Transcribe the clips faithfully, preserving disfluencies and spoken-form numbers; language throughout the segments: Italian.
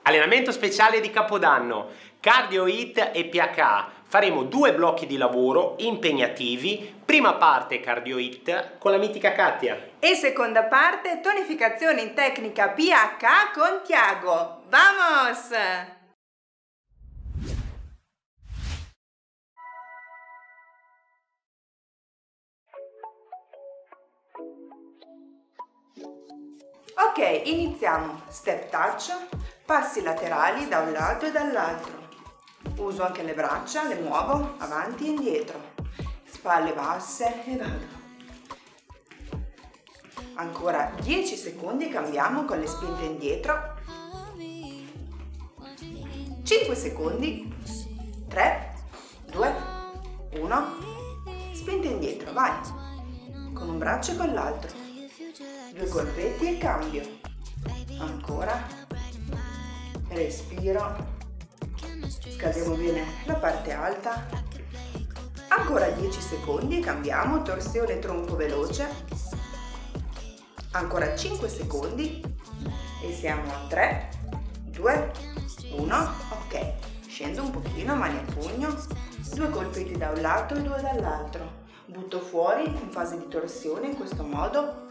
Allenamento speciale di Capodanno, Cardio Hit e P H A. Faremo due blocchi di lavoro impegnativi, prima parte Cardio Hit con la mitica Katia. E seconda parte tonificazione in tecnica P H A con Tiago. Vamos! Ok, iniziamo. Step touch, passi laterali da un lato e dall'altro. Uso anche le braccia, le muovo avanti e indietro. Spalle basse e vado. Ancora dieci secondi, cambiamo con le spinte indietro. cinque secondi. tre, due, uno. Spinte indietro, vai. Con un braccio e con l'altro. Due colpetti e cambio. Ancora. Respiro. Scaldiamo bene la parte alta. Ancora dieci secondi, cambiamo, torsione tronco veloce. Ancora cinque secondi e siamo a tre, due, uno. Ok, scendo un pochino, mani a pugno. Due colpetti da un lato e due dall'altro. Butto fuori in fase di torsione in questo modo.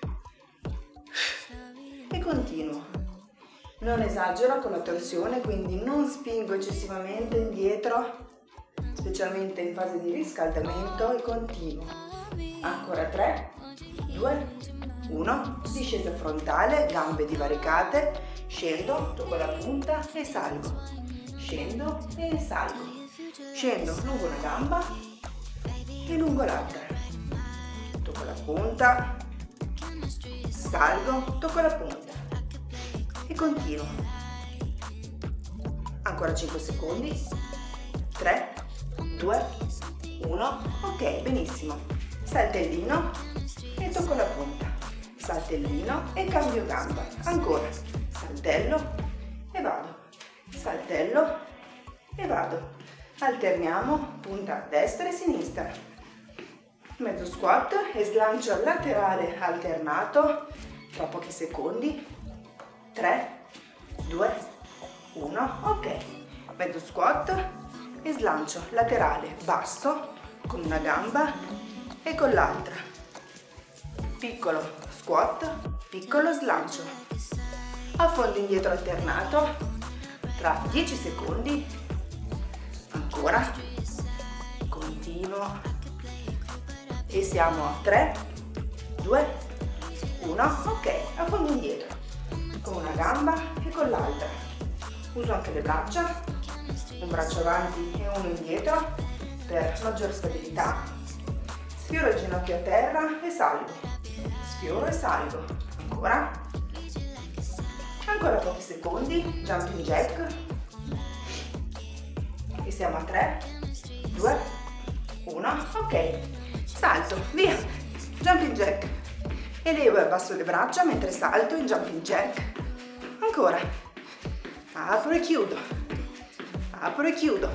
E continuo. Non esagero con la torsione, quindi non spingo eccessivamente indietro, specialmente in fase di riscaldamento, e continuo. Ancora tre, due, uno. Discesa frontale, gambe divaricate, scendo, tocco la punta e salgo. Scendo e salgo. Scendo lungo una gamba e lungo l'altra. Tocco la punta. Salgo, tocco la punta e continuo. Ancora cinque secondi. tre, due, uno. Ok, benissimo. Saltellino e tocco la punta. Saltellino e cambio gamba. Ancora. Saltello e vado. Saltello e vado. Alterniamo punta destra e sinistra. Mezzo squat e slancio laterale alternato tra pochi secondi. tre, due, uno. Ok. Mezzo squat e slancio laterale basso con una gamba e con l'altra. Piccolo squat, piccolo slancio. Affondo indietro alternato tra dieci secondi. Ancora. Continuo. E siamo a tre, due, uno. Ok, affondo indietro con una gamba e con l'altra. Uso anche le braccia, un braccio avanti e uno indietro per maggiore stabilità. Sfioro il ginocchio a terra e salgo. Sfioro e salgo. Ancora. Ancora pochi secondi. Jumping jack. E siamo a tre, due, uno. Ok. Salto, via, jumping jack, elevo e abbasso le braccia mentre salto in jumping jack. Ancora, apro e chiudo, apro e chiudo.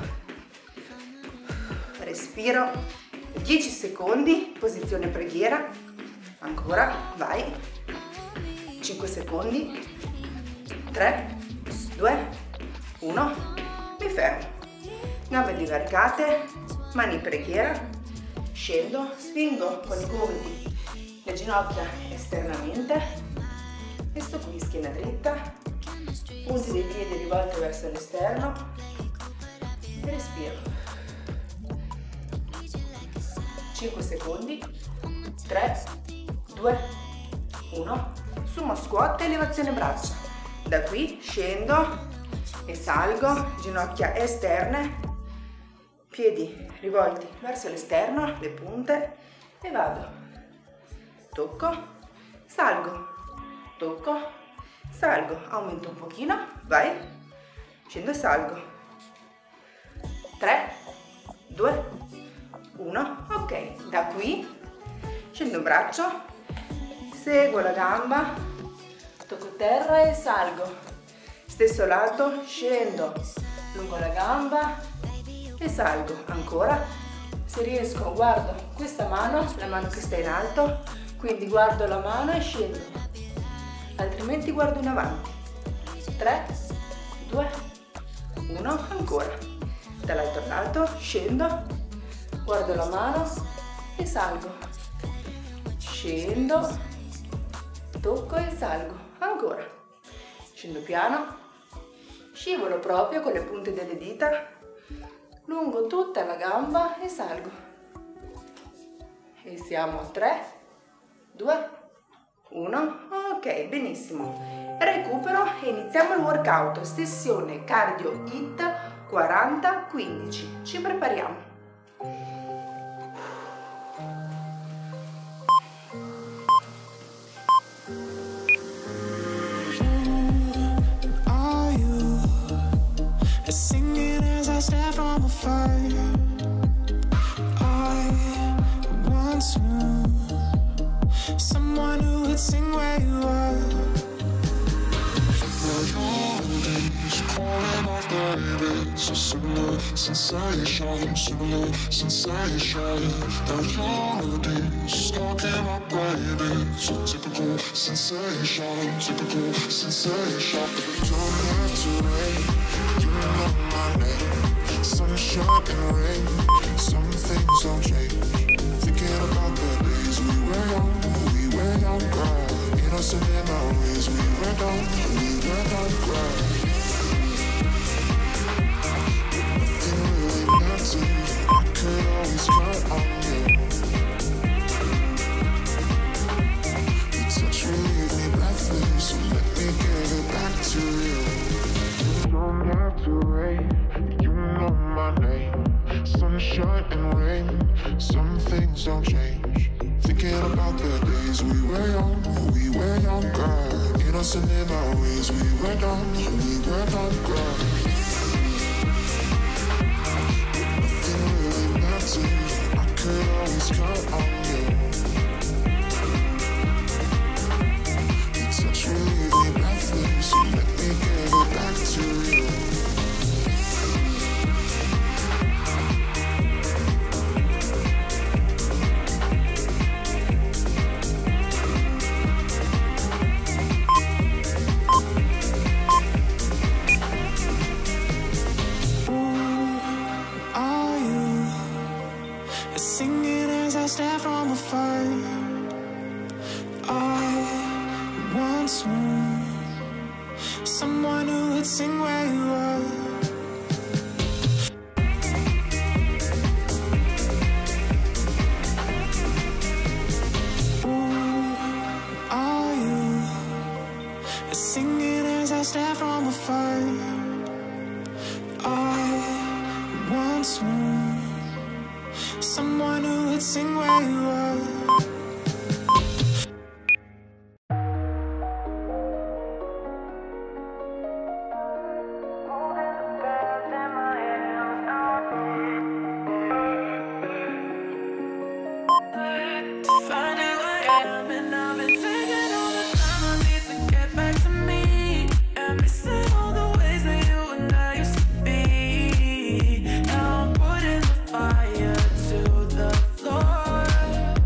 Respiro, dieci secondi, posizione preghiera. Ancora, vai, cinque secondi, tre, due, uno, mi fermo. Gambe divaricate, mani in preghiera. Scendo, spingo con i gomiti le ginocchia esternamente e sto qui, schiena dritta, punti dei piedi rivolti verso l'esterno e respiro. cinque secondi, tre, due, uno. Sumo squat, elevazione braccia. Da qui scendo e salgo, ginocchia esterne, piedi rivolti verso l'esterno, le punte, e vado. Tocco, salgo, tocco, salgo, aumento un pochino, vai, scendo e salgo. tre, due, uno, ok. Da qui scendo un braccio, seguo la gamba, tocco terra e salgo. Stesso lato, scendo lungo la gamba e salgo. Ancora. Se riesco guardo questa mano, la mano che sta in alto, quindi guardo la mano e scendo, altrimenti guardo in avanti. tre, due, uno, ancora. Dall'altro lato scendo, guardo la mano e salgo. Scendo, tocco e salgo. Ancora. Scendo piano, scivolo proprio con le punte delle dita lungo tutta la gamba e salgo. E siamo a tre, due, uno. Ok, benissimo. Recupero e iniziamo il workout. Sessione cardio H I I T quaranta quindici. Ci prepariamo. Singing as I stare from afar, I once knew someone who would sing where you are. Calling out baby, so similar sensation, similar sensation. The melodies talking about baby, so typical sensation, typical sensation. Don't have to wait. You know my name, sunshine and rain. Some things don't change. Thinking about the days we were young, we were young, girl. Innocent in our ways, we were young, we were young, girl. Nothing really matters. I could always count on you. Your touch will leave me breathless, so let me give it back to you. Don't have to wait, you know my name. Sunshine and rain, some things don't change. Thinking about the days we were young, we were young, girl. Innocent in our ways, we were young, we were young, girl. Nothing really matters, I could always count on you. Your touch will leave me breathless, so let me give it back to you. Singing as I stare from afar, I once knew someone who would sing where you are. Who are you? Singing as I stare from afar, I once knew someone who would sing where you are. Fire to the floor.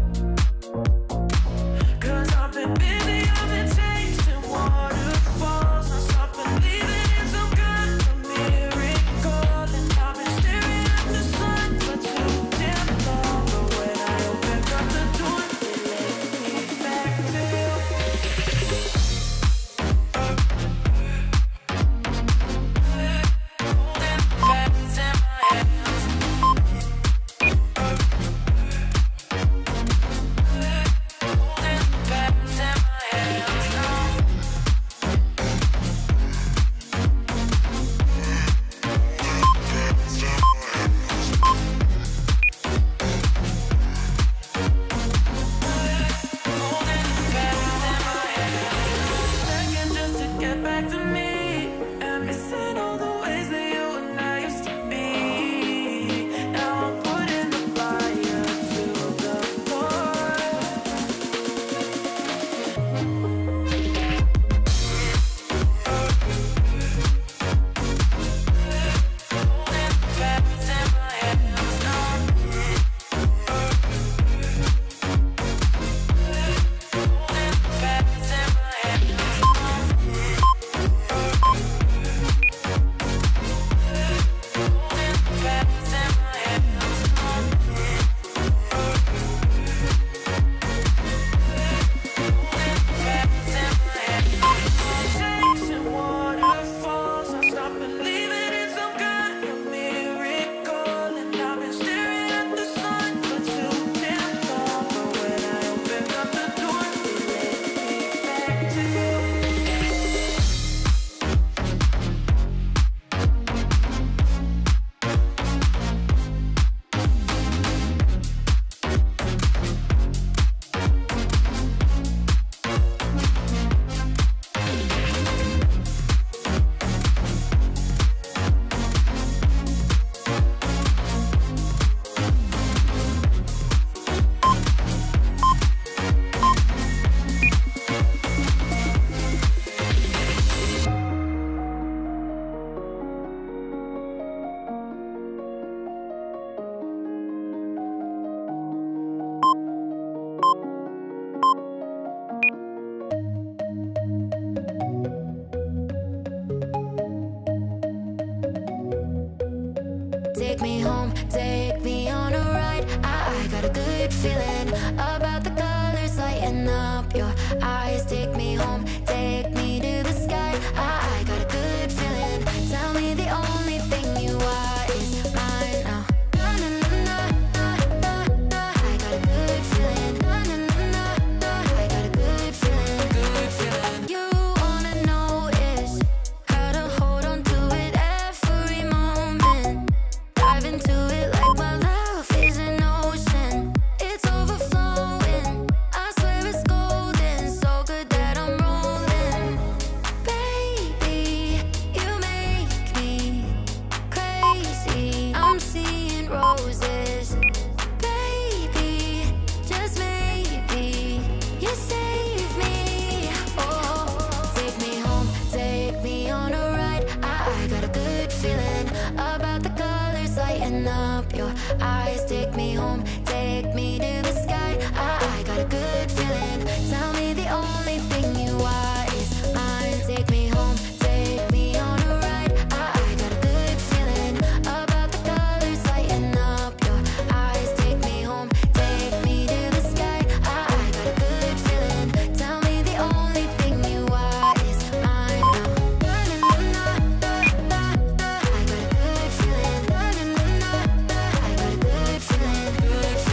take me home, take me on a ride. I, I got a good feeling about the colors lighting up your eyes. Take me home, take me to the sky. I, I got a good feeling. Tell me the only thing you are is mine now. Na, na, na, na, na, na. I got a good feeling. Na, na, na, na, na. I got a good feeling. Good feeling. You wanna know is how to hold on to it every moment. Dive into it like my love is an ocean. It's overflowing. I swear it's golden. So good that I'm rolling. Baby, you make me crazy. I'm seeing roses. Baby, just maybe you save me. Oh, take me home, take me on a ride. I, I got a good feeling about the colors lighting up your eyes. Take me home, take me to the sky. I, I got a good feeling. Tell me the only thing you are is mine. Take me home, take me on a ride. I, I got a good feeling about the colors lighting up your eyes. Take me home, take me to the sky. I, I got a good feeling. Tell me the only thing you are is mine now. Na, na, na, na, na, na. I got a good feeling. Na, na, na, na, na. I got a good feeling. Good feeling.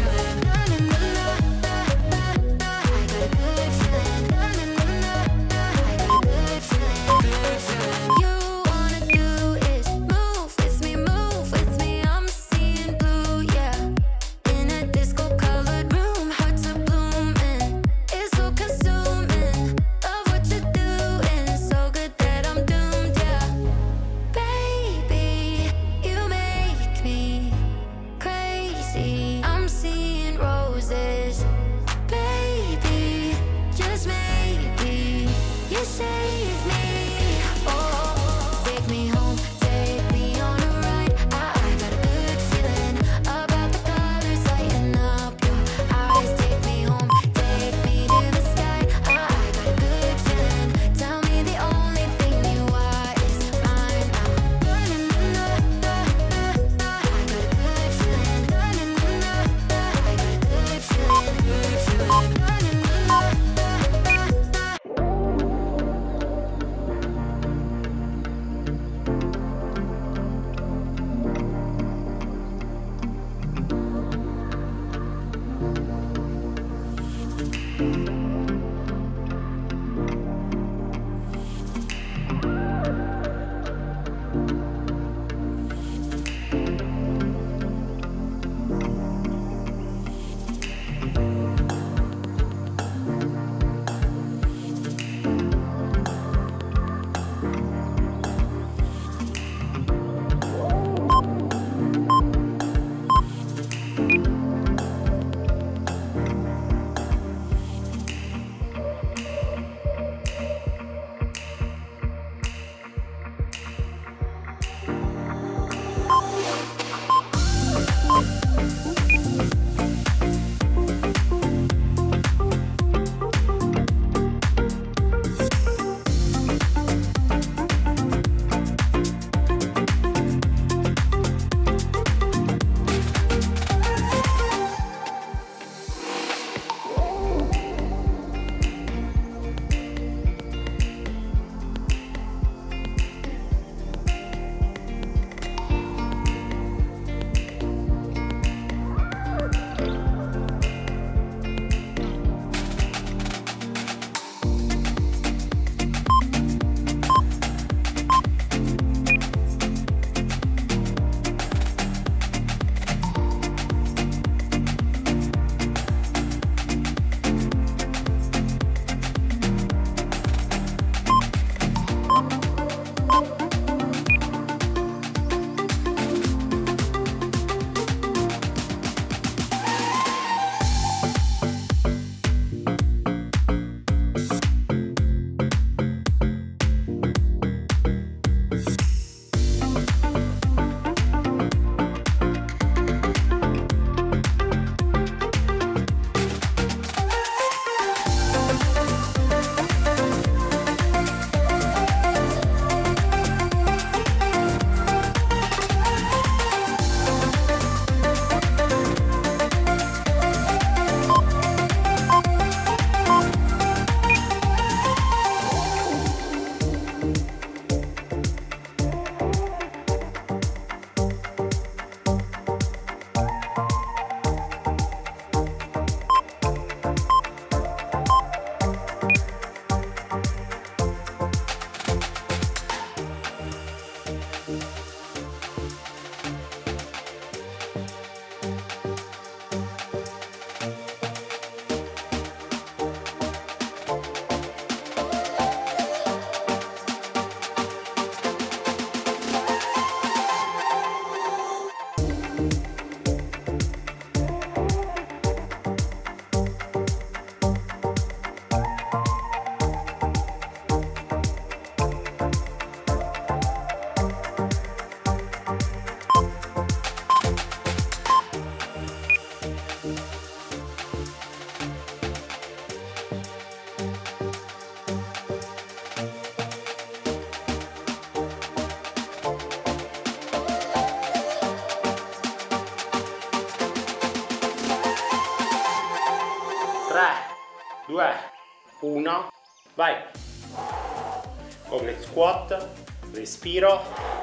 due, uno, vai. Goblet squat, respiro,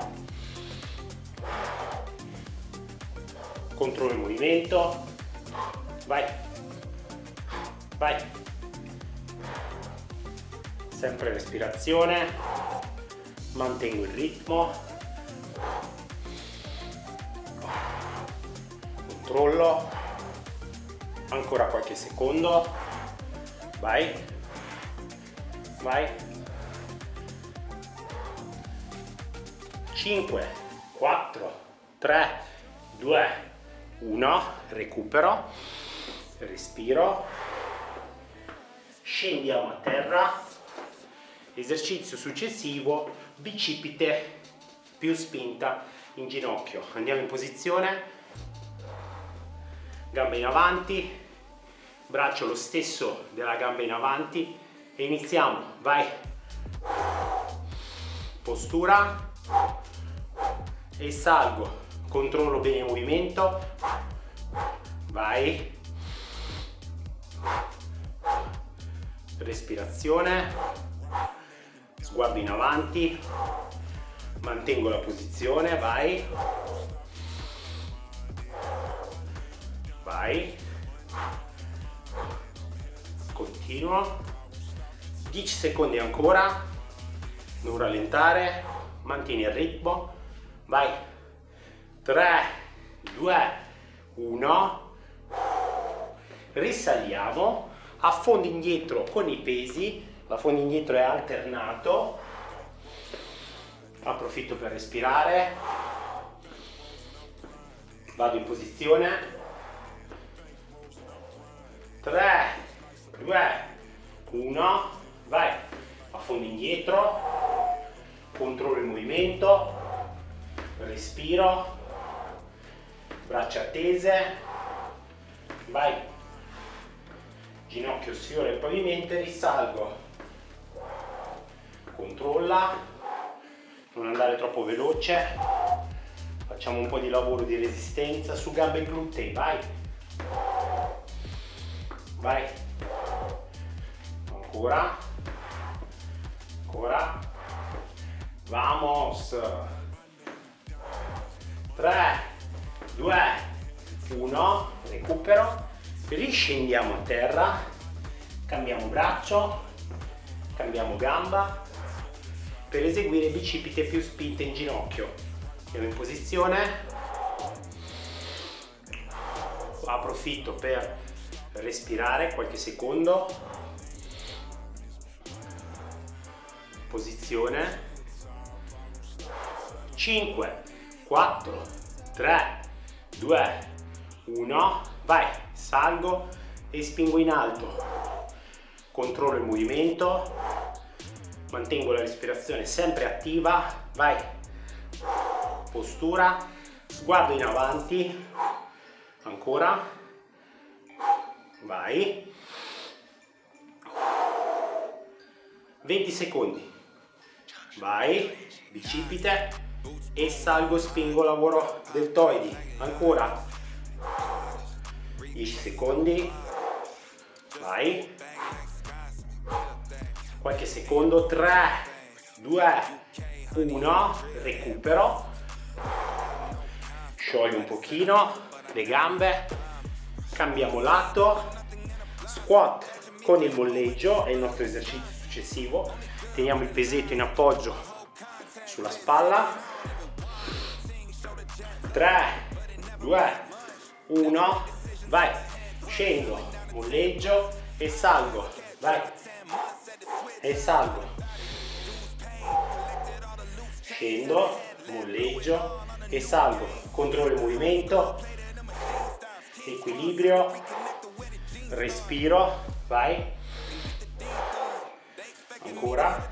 controllo il movimento, vai, vai, sempre respirazione, mantengo il ritmo, controllo, ancora qualche secondo, vai, vai, cinque, quattro, tre, due, uno, recupero, respiro, scendiamo a terra, esercizio successivo, bicipite più spinta in ginocchio, andiamo in posizione, gambe in avanti, braccio lo stesso della gamba in avanti e iniziamo, vai, postura e salgo, controllo bene il movimento, vai, respirazione, sguardo in avanti, mantengo la posizione, vai, vai, continuo, dieci secondi ancora, non rallentare, mantieni il ritmo, vai, tre, due, uno, risaliamo, affondi indietro con i pesi, l'affondo indietro è alternato, approfitto per respirare, vado in posizione, tre, due, uno, vai, affondo indietro, controllo il movimento, respiro, braccia tese, vai, ginocchio sfiora il pavimento e risalgo, controlla, non andare troppo veloce, facciamo un po' di lavoro di resistenza su gambe e glutei, vai, vai, ancora, ancora, vamos, tre, due, uno, recupero, riscendiamo a terra, cambiamo braccio, cambiamo gamba per eseguire bicipite più spinte in ginocchio. Andiamo in posizione, approfitto per respirare qualche secondo, posizione, cinque, quattro, tre, due, uno, vai, salgo e spingo in alto, controllo il movimento, mantengo la respirazione sempre attiva, vai, postura, sguardo in avanti, ancora, vai, venti secondi, vai, bicipite e salgo, spingo, lavoro deltoidi, ancora, dieci secondi, vai, qualche secondo, tre, due, uno, recupero, sciogli un pochino le gambe, cambiamo lato, squat con il molleggio è il nostro esercizio successivo, teniamo il pesetto in appoggio sulla spalla, tre, due, uno, vai, scendo, molleggio e salgo, vai, e salgo, scendo, molleggio e salgo, controllo il movimento, equilibrio, respiro, vai, ancora,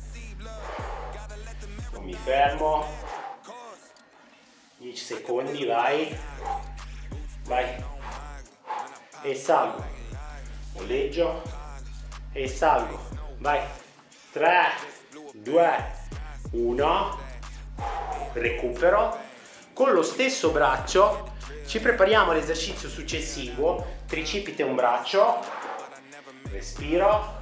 non mi fermo, dieci secondi, vai, vai, e salgo, molleggio e salgo, vai, tre, due, uno, recupero, con lo stesso braccio ci prepariamo all'esercizio successivo, tricipite un braccio, respiro,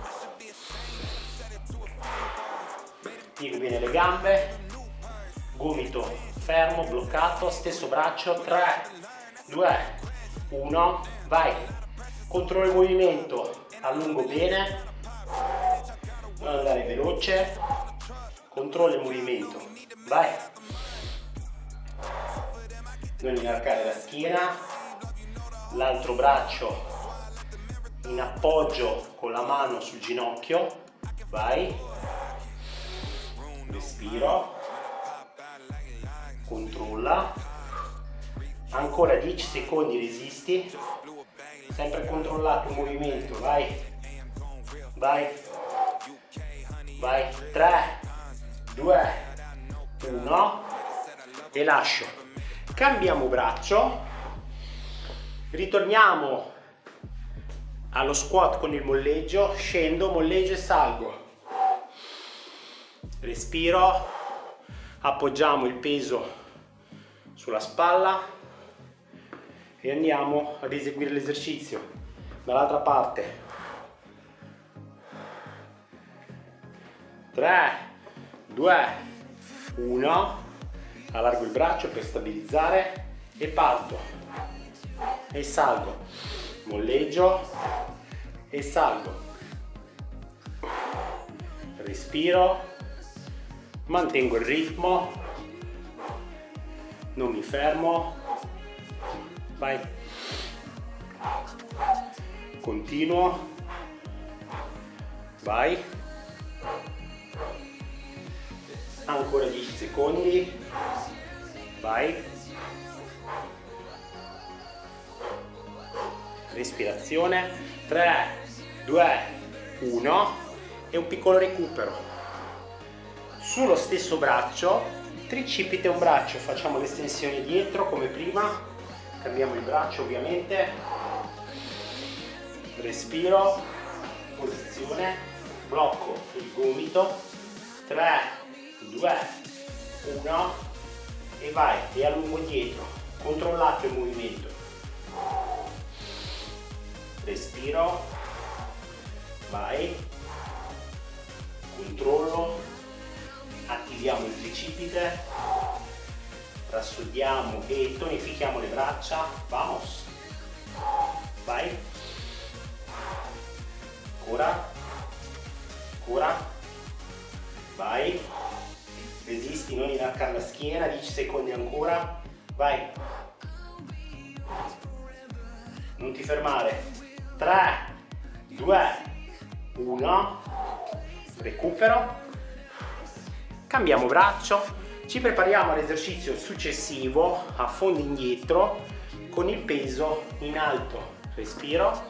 piego bene le gambe, gomito fermo, bloccato, stesso braccio, tre, due, uno, vai, controllo il movimento, allungo bene, non andare veloce, controllo il movimento, vai, non inarcare la schiena, l'altro braccio in appoggio con la mano sul ginocchio, vai, respiro, controlla, ancora dieci secondi, resisti, sempre controllato il movimento, vai, vai, vai, tre, due, uno e lascio. Cambiamo braccio, ritorniamo allo squat con il molleggio, scendo, molleggio e salgo, respiro, appoggiamo il peso sulla spalla e andiamo ad eseguire l'esercizio dall'altra parte. tre, due, uno, allargo il braccio per stabilizzare e parto e salgo, molleggio e salgo, respiro, mantengo il ritmo, non mi fermo, vai, continuo, vai, ancora dieci secondi, vai, respirazione, tre, due, uno e un piccolo recupero. Sullo stesso braccio, tricipite un braccio, facciamo l'estensione dietro come prima, cambiamo il braccio ovviamente, respiro, posizione, blocco il gomito, tre, due, uno e vai, e allungo dietro, controllate il movimento, respiro, vai, controllo, attiviamo il tricipite, rassodiamo e tonifichiamo le braccia, vamos, vai, ancora, ancora, vai, resisti, non inarcare la schiena, dieci secondi ancora, vai, non ti fermare, tre, due, uno, recupero, cambiamo braccio, ci prepariamo all'esercizio successivo a fondo indietro con il peso in alto, respiro,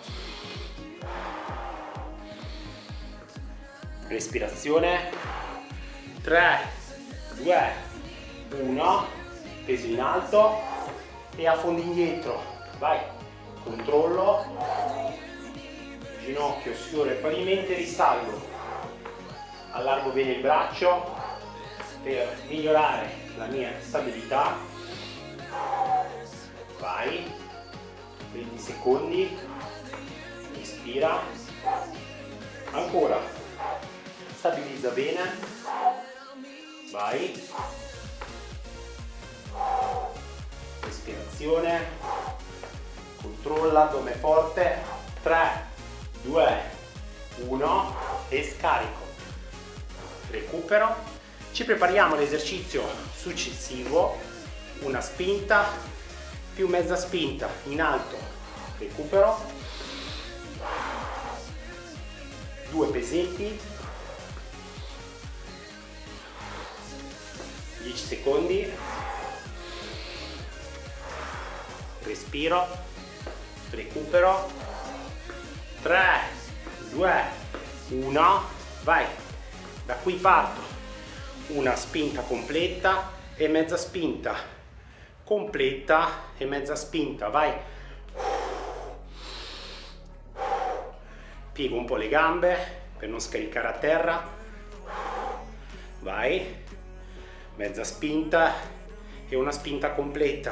respirazione, tre, due, uno, peso in alto e a fondo indietro, vai, controllo, ginocchio sfiora il pavimento e risalgo, allargo bene il braccio per migliorare la mia stabilità, vai, venti secondi, respira, ancora, stabilizza bene, vai, respirazione, controlla, addome forte, tre, due, uno e scarico, recupero. Ci prepariamo all'esercizio successivo, una spinta più mezza spinta in alto, recupero, due pesetti, dieci secondi, respiro, recupero, tre, due, uno, vai, da qui parto. Una spinta completa e mezza spinta, completa e mezza spinta, vai, piego un po' le gambe per non scaricare a terra, vai, mezza spinta e una spinta completa,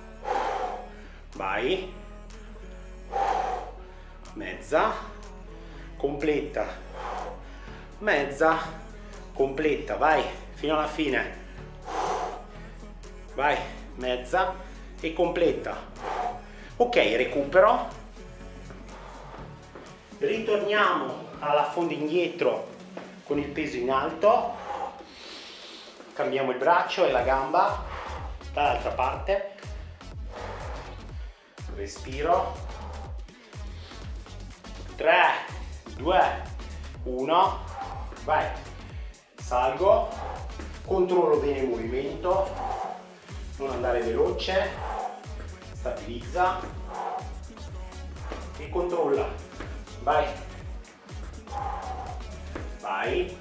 vai, mezza, completa, mezza, completa, vai fino alla fine, vai, mezza e completa. Ok, recupero, ritorniamo alla fondo indietro con il peso in alto, cambiamo il braccio e la gamba dall'altra parte, respiro, tre, due, uno, vai, salgo, controllo bene il movimento, non andare veloce, stabilizza e controlla, vai, vai,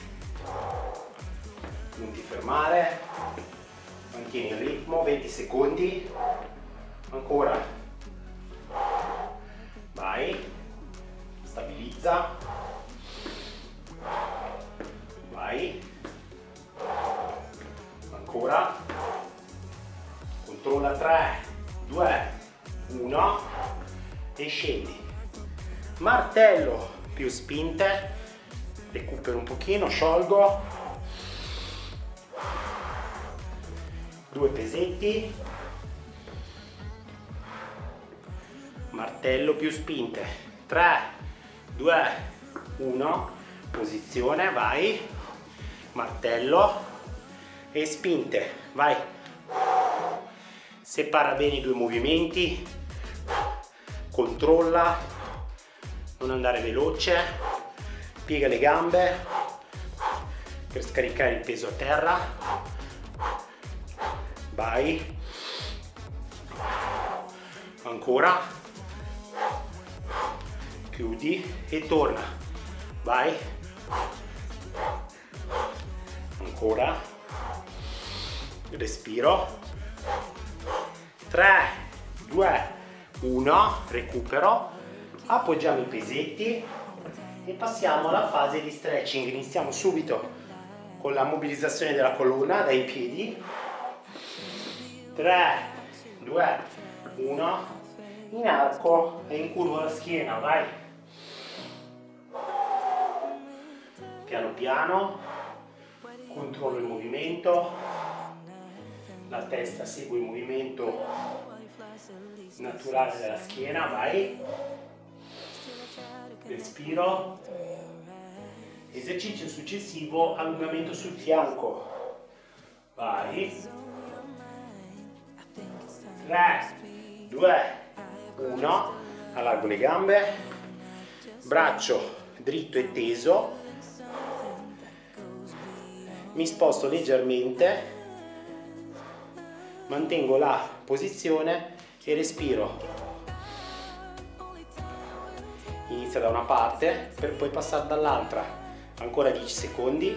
non ti fermare, mantieni il ritmo, venti secondi, ancora, vai, stabilizza, vai, ancora, controlla, tre, due, uno e scendi, martello più spinte, recupero un pochino, sciolgo, due pesetti, martello più spinte, tre, due, uno, posizione, vai, martello e spinte, vai, separa bene i due movimenti, controlla, non andare veloce, piega le gambe per scaricare il peso a terra, vai, ancora, chiudi e torna, vai, ancora, respiro, tre, due, uno, recupero, appoggiamo i pesetti e passiamo alla fase di stretching. Iniziamo subito con la mobilizzazione della colonna dai piedi, tre, due, uno, in arco e in curva la schiena, vai, piano piano, controllo il movimento, la testa segue il movimento naturale della schiena, vai, respiro, esercizio successivo, allungamento sul fianco, vai, tre, due, uno, allargo le gambe, braccio dritto e teso, mi sposto leggermente, mantengo la posizione e respiro. Inizia da una parte per poi passare dall'altra, ancora dieci secondi,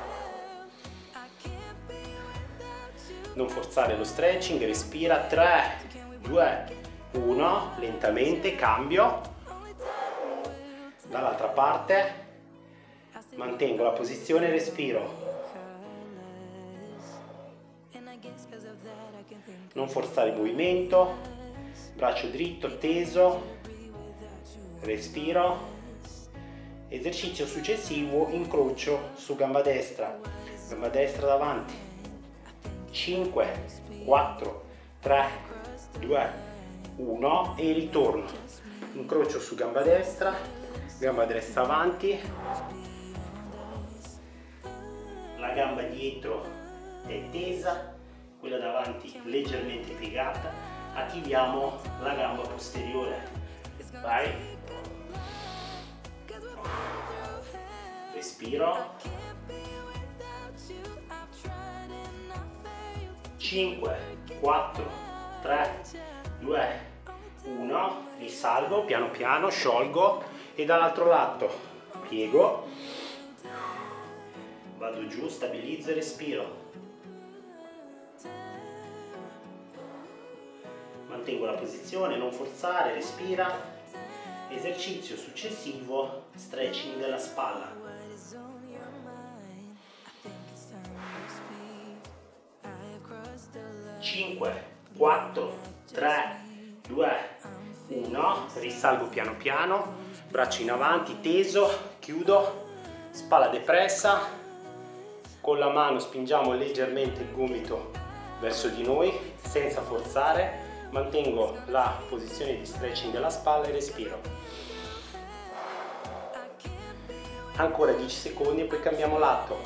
non forzare lo stretching, respira, tre, due, uno, lentamente, cambio, dall'altra parte, mantengo la posizione, respiro, non forzare il movimento, braccio dritto, teso, respiro, esercizio successivo, incrocio su gamba destra, gamba destra davanti, cinque, quattro, tre, due, uno e ritorno, incrocio su gamba destra, gamba destra avanti, la gamba dietro è tesa, quella davanti leggermente piegata, attiviamo la gamba posteriore, vai, respiro, cinque, quattro, tre, due, uno, risalgo piano piano, sciolgo e dall'altro lato piego, vado giù, stabilizzo e respiro. Mantengo la posizione, non forzare, respira. Esercizio successivo, stretching della spalla. cinque, quattro, tre, due, uno, risalgo piano piano, braccio in avanti, teso, chiudo, spalla depressa, con la mano spingiamo leggermente il gomito verso di noi, senza forzare, mantengo la posizione di stretching della spalla e respiro. Ancora dieci secondi e poi cambiamo lato.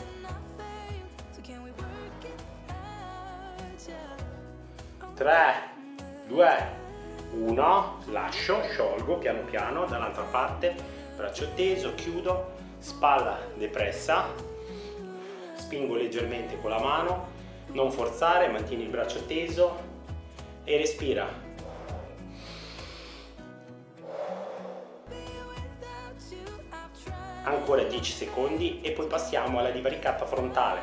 tre, due, uno, lascio, sciolgo piano piano dall'altra parte, braccio teso, chiudo, spalla depressa, spingo leggermente con la mano, non forzare, mantieni il braccio teso e respira. Ancora dieci secondi e poi passiamo alla divaricata frontale.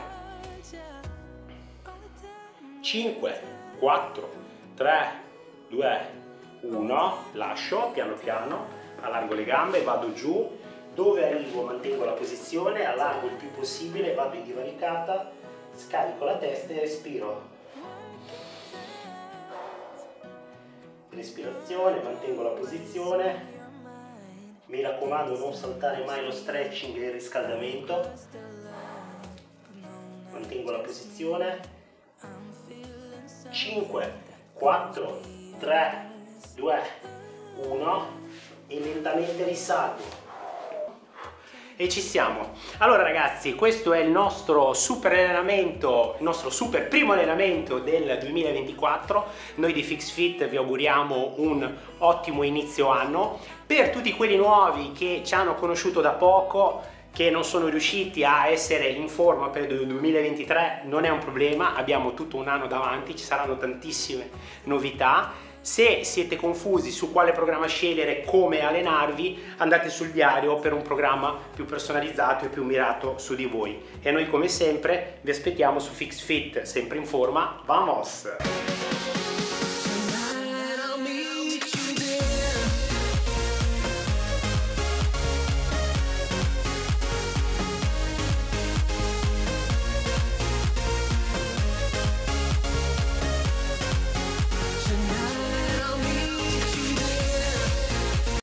cinque, quattro, tre, due, uno, lascio piano piano, allargo le gambe, vado giù, dove arrivo mantengo la posizione, allargo il più possibile, vado in divaricata, scarico la testa e respiro. Respirazione, mantengo la posizione, mi raccomando non saltare mai lo stretching e il riscaldamento, mantengo la posizione, cinque, quattro, tre, due, uno e lentamente risalgo. E ci siamo. Allora ragazzi, questo è il nostro super allenamento, il nostro super primo allenamento del duemilaventiquattro. Noi di Fix Fit vi auguriamo un ottimo inizio anno. Per tutti quelli nuovi che ci hanno conosciuto da poco, che non sono riusciti a essere in forma per il duemilaventitré, non è un problema, abbiamo tutto un anno davanti, ci saranno tantissime novità. Se siete confusi su quale programma scegliere, come allenarvi, andate sul diario per un programma più personalizzato e più mirato su di voi. E noi come sempre vi aspettiamo su Fix Fit, sempre in forma. Vamos!